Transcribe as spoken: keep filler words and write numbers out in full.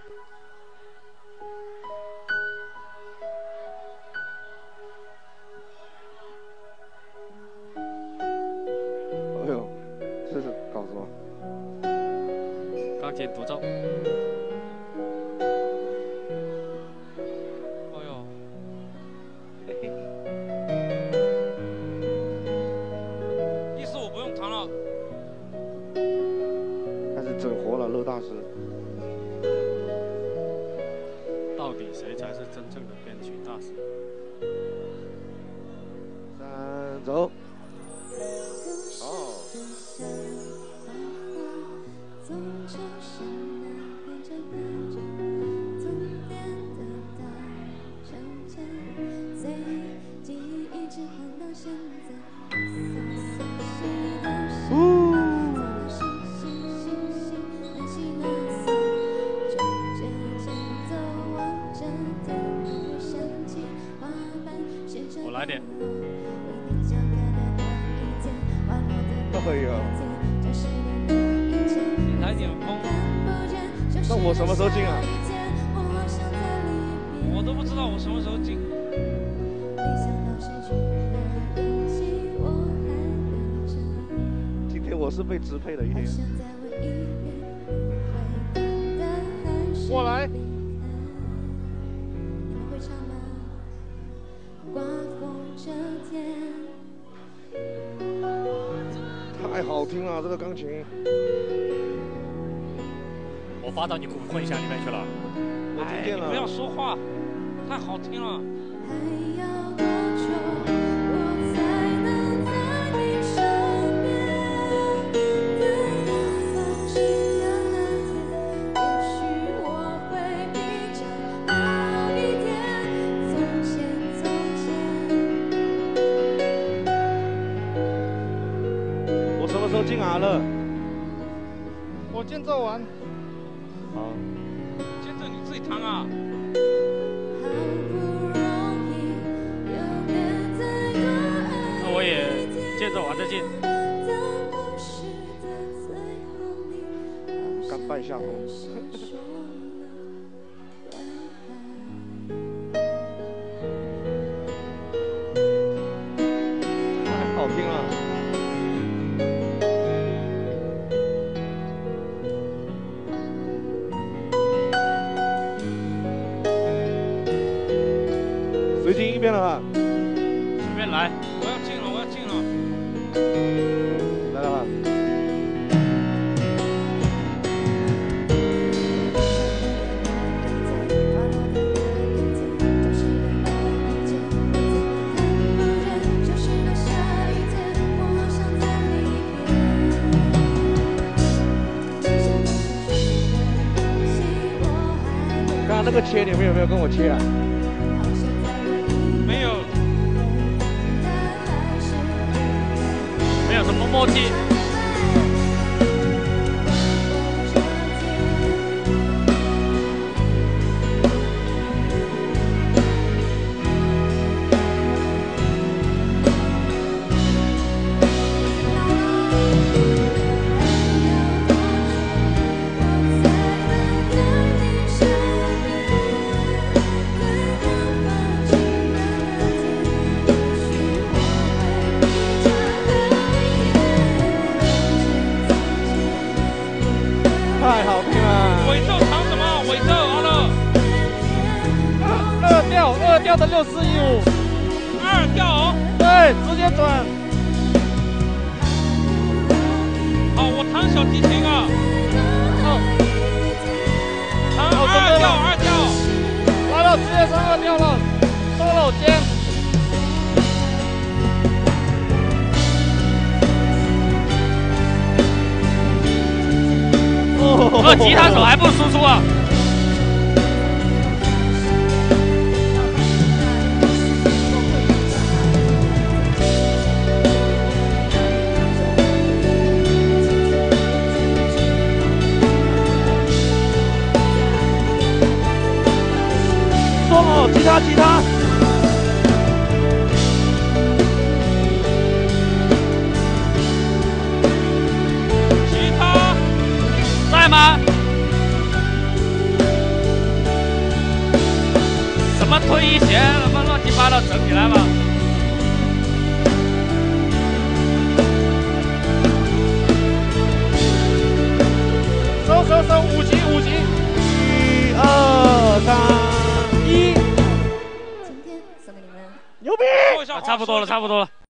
哎呦，这是搞什么？ 钢琴独奏。哎呦，嘿嘿。意思我不用弹了。 开始整活了，乐大师。 到底谁才是真正的编曲大师？ 三走。哦。 我来点。 哎呀， 你来点风。 那我什么时候进啊？ 我都不知道我什么时候进。 今天我是被支配的一天。 我来。 太好听了，这个钢琴。 我发到你骨灰箱里面去了。 我听见了。 哎、你不要说话，太好听了。 都进来了， 我间奏完。 好， 间奏你自己弹啊。那我也间奏完再进。 甘拜下风。太好听了。随机一遍了吧？ 随便来，我要进了，我要进了。 来了吧。刚刚那个切，你们有没有跟我切啊？ 没有，没有什么默契。 太好听了！ 尾奏弹什么？尾奏好了。 二调，二调的六四一五。 二调哦。 对，直接转。 好，我弹小提琴啊。 哦。 弹二调，二调。 来了，直接上二调了。solo间。 二吉他手还不输出啊！ solo吉他吉他。 吉他在吗？ 你把它整起来吧。 收收收，五级五级。 一二三一， 今天送给你们。 牛逼！ 差不多了，差不多了。